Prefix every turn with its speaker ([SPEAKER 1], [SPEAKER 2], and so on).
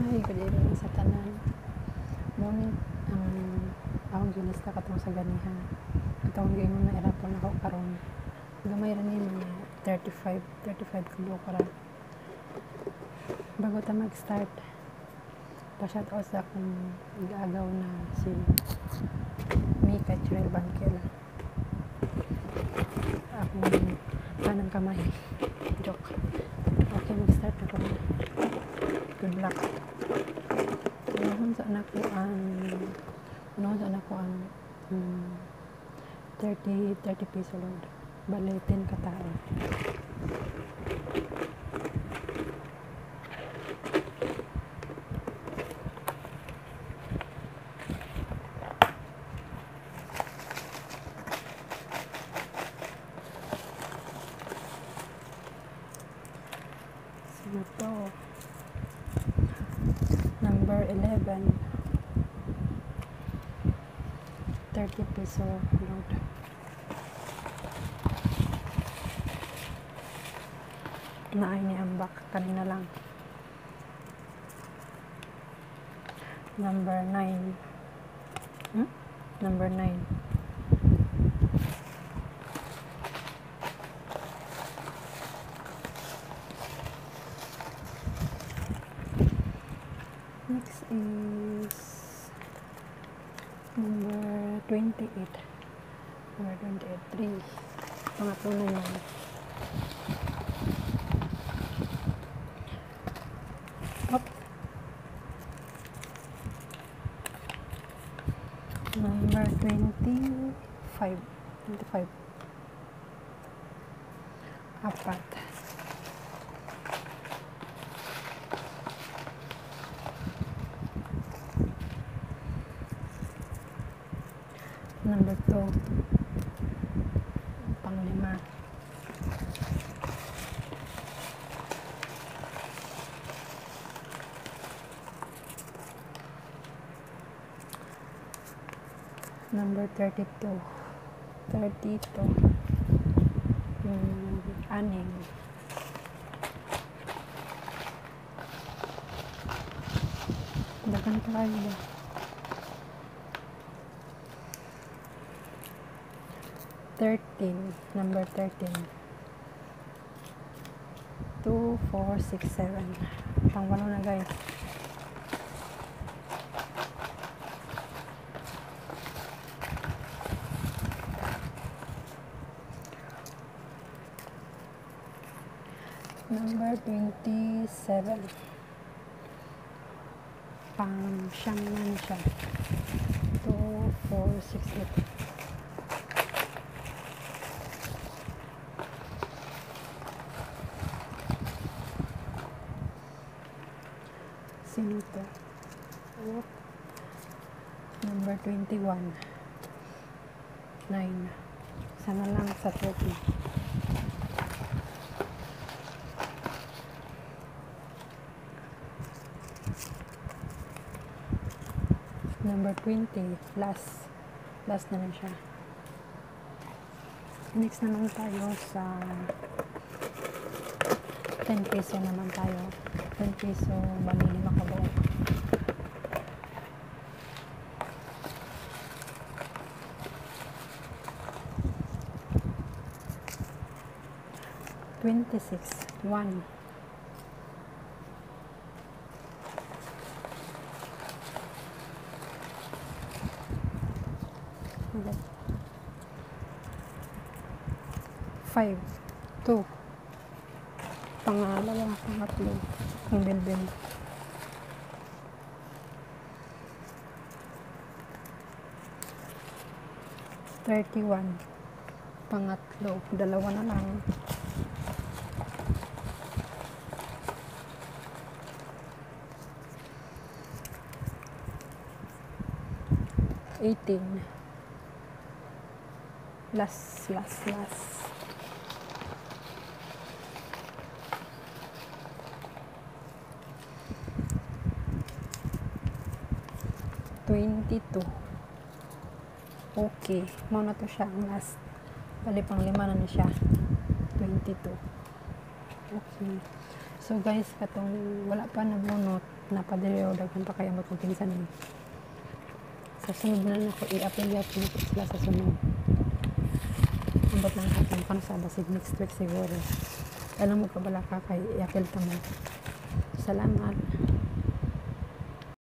[SPEAKER 1] Ay, kadiro na sa tanan. Ngunit, akong ginista katong sa ganihan. Katong gingon na erapon ako karon. Gamay ra ni mga 35 kilo para. Bago ta mag-start, pa-shout out sa akong nag-agaw na si Mika Chirel Banquela. Akong kanang kamay. Joke. Okay, mag-start na ko na. Good luck. Unahon sa anak ko ang 30 piso Lord. Bale 10 ka tao. Sino to? Number 11. 30 piso Lord. Naay ni ambak kanina lang. Number 9. Number 9. Next is number 28. Number 28. 3. Pangatlo na yan. Up. Number 25. 25. Apat. Number 2. Pang-5. Number 32. 6. Dagan tayo. 13. Number 13. 2, 4, 6, 7. Pang-8 na guys. Number 27. Pang-9 na siya. 2, 4, 6, 8. Sino to? Number 21. 9. Sana lang sa 30. Number 20. Last na lang siya. Next naman tayo sa 10 peso naman tayo. 10 peso, bali 5 kabuo. $26. 1. Okay. 5. 2. Pangatlo. Ang bilbil. 31. Pangatlo. 2 na lang. 18. Last. 22. Okay, muna to siya ang last. Bali pang 5 na siya. 22. Okay. So guys, katong wala pa nabunot, napadiri o daghan pa kay amot kong pinsan ni. Sa sunod na ako i-apply ko sila sa sunod. Ambot lang atin kung sa basig next week siguro. Alam mo ka bala ka kay i-apply ta mo. Salamat.